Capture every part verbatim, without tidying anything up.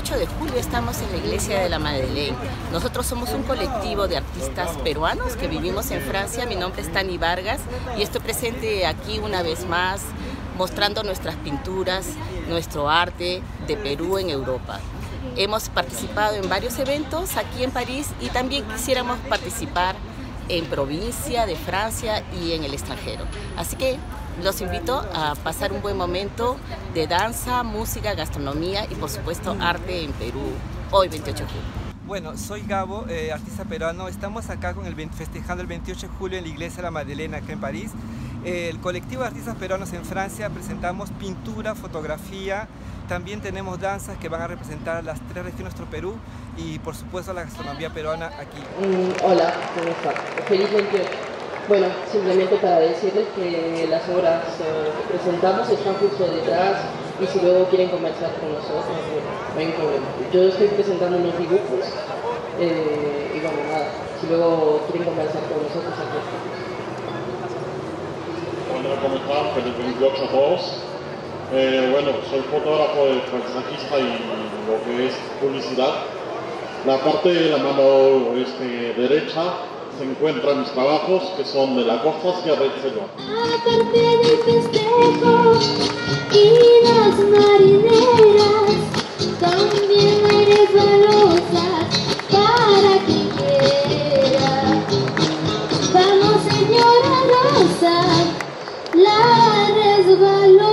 veintiocho de julio estamos en la Iglesia de la Madeleine. Nosotros somos un colectivo de artistas peruanos que vivimos en Francia. Mi nombre es Tani Vargas y estoy presente aquí una vez más mostrando nuestras pinturas, nuestro arte de Perú en Europa. Hemos participado en varios eventos aquí en París y también quisiéramos participar en provincia de Francia y en el extranjero. Así que los invito a pasar un buen momento de danza, música, gastronomía y por supuesto arte en Perú, hoy veintiocho de julio. Bueno, soy Gabo, eh, artista peruano. Estamos acá con el, festejando el veintiocho de julio en la Iglesia de la Madeleine, acá en París. Eh, el colectivo de artistas peruanos en Francia presentamos pintura, fotografía, también tenemos danzas que van a representar las tres regiones de nuestro Perú y por supuesto la gastronomía peruana aquí. Mm, hola, ¿cómo están? Feliz veintiocho. Bueno, simplemente para decirles que las obras eh, que presentamos están justo detrás y si luego quieren conversar con nosotros, no hay problema. Yo estoy presentando unos dibujos eh, y bueno, nada, si luego quieren conversar con nosotros, aquí estamos. Bueno, ¿cómo están? Feliz veintiocho a todos. Eh, bueno, soy fotógrafo de paisajista y lo que es publicidad. La parte de la mano este, derecha se encuentran mis trabajos que son de la costa Sierra y Selva. Aparte del festejo y las marineras, también hay resbalosas para quien quiera. Vamos, señora Rosa, la resbalosa.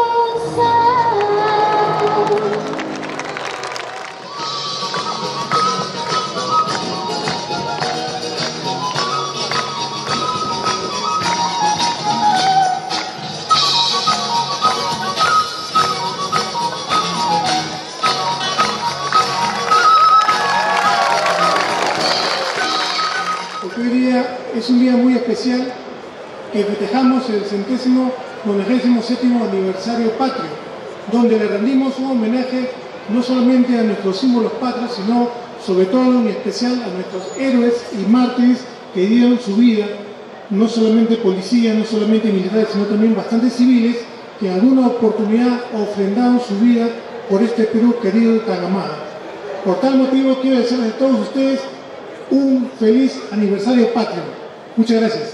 Hoy día es un día muy especial que festejamos el centésimo nonagésimo séptimo aniversario patrio, donde le rendimos un homenaje no solamente a nuestros símbolos patrios, sino sobre todo en especial a nuestros héroes y mártires que dieron su vida, no solamente policías, no solamente militares, sino también bastantes civiles que en alguna oportunidad ofrendaron su vida por este Perú querido y tan amado. Por tal motivo quiero desearles a todos ustedes un feliz aniversario patrio. Muchas gracias.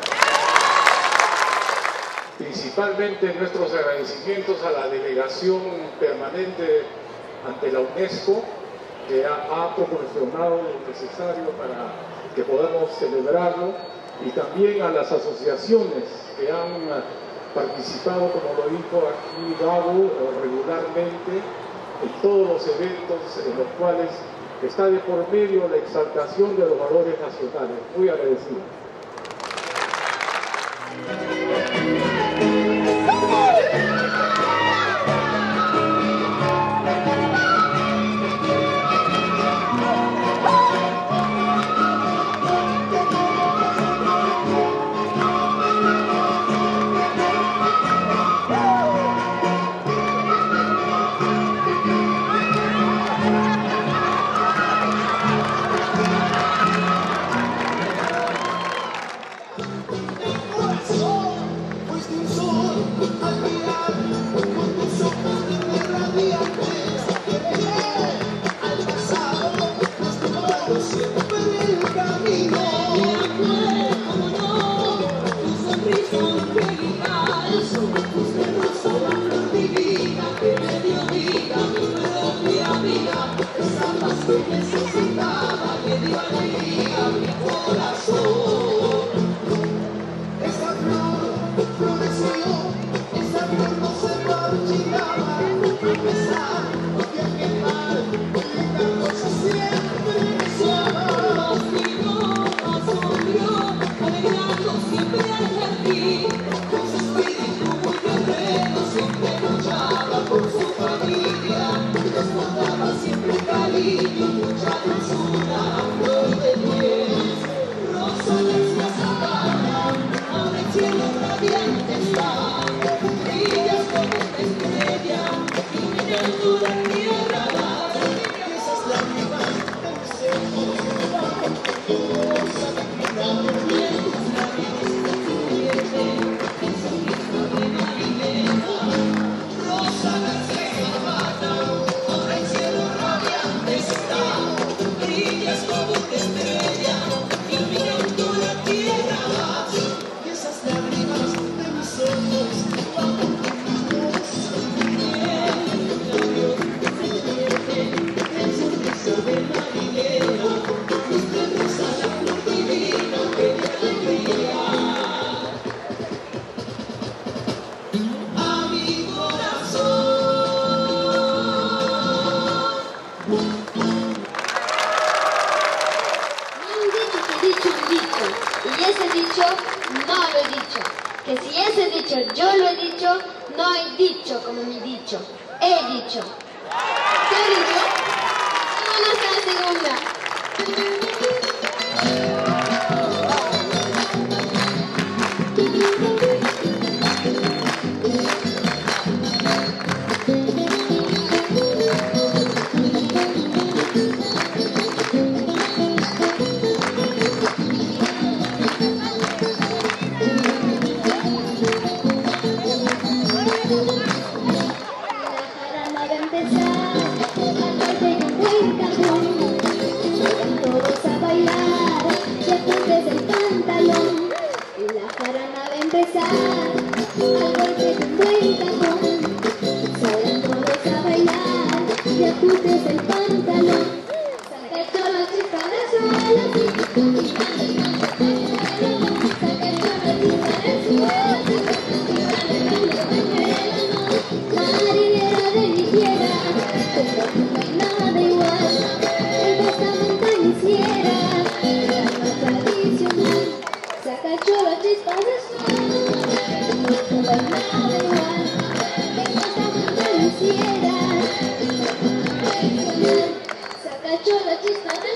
Principalmente nuestros agradecimientos a la delegación permanente ante la UNESCO que ha, ha proporcionado lo necesario para que podamos celebrarlo y también a las asociaciones que han participado, como lo dijo aquí Gabo, regularmente en todos los eventos en los cuales está de por medio la exaltación de los valores nacionales. Muy agradecido. Necesitaba que dio alegría a mi corazón. Esa flor floreció, esa flor no se marchitaba. A pesar de que el mar, una cosa siempre deseaba. Nos vino, asombro, alegrando siempre al jardín. Con su espíritu muy guerrero siempre luchaba por su familia. Les guardaba siempre cariño, mucha dulzura, flor de pies. Rosa es la sabana, ahora el cielo radiante está. Brillas como una estrella, iluminando la tierra más. Y esas lágrimas de mis ojos, rosa de mi piel, tus labios de tu piel, el sonrisa de Marilena. Rosa es la sabana, ahora el cielo radiante. Que si ese dicho yo lo he dicho, no hay dicho como mi dicho. He dicho. ¿Qué he dicho? Vámonos a la segunda. Saca chorro, chispa de